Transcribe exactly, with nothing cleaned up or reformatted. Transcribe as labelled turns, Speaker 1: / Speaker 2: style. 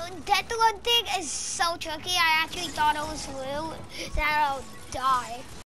Speaker 1: that one thing is so tricky. I actually thought it was real that I'll die.